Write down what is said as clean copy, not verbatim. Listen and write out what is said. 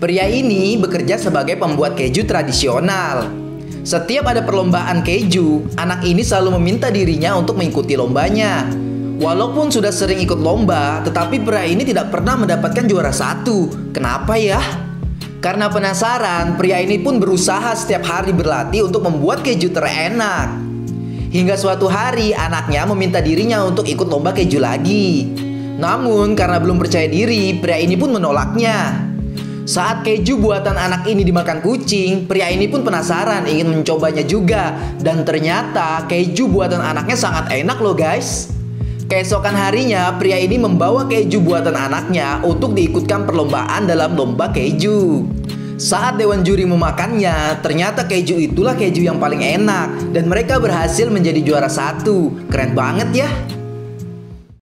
Pria ini bekerja sebagai pembuat keju tradisional. Setiap ada perlombaan keju, anak ini selalu meminta dirinya untuk mengikuti lombanya. Walaupun sudah sering ikut lomba, tetapi pria ini tidak pernah mendapatkan juara satu. Kenapa ya? Karena penasaran, pria ini pun berusaha setiap hari berlatih untuk membuat keju terenak. Hingga suatu hari, anaknya meminta dirinya untuk ikut lomba keju lagi. Namun, karena belum percaya diri, pria ini pun menolaknya. Saat keju buatan anak ini dimakan kucing, pria ini pun penasaran ingin mencobanya juga. Dan ternyata keju buatan anaknya sangat enak loh guys. Keesokan harinya, pria ini membawa keju buatan anaknya untuk diikutkan perlombaan dalam lomba keju. Saat dewan juri memakannya, ternyata keju itulah keju yang paling enak. Dan mereka berhasil menjadi juara satu. Keren banget ya.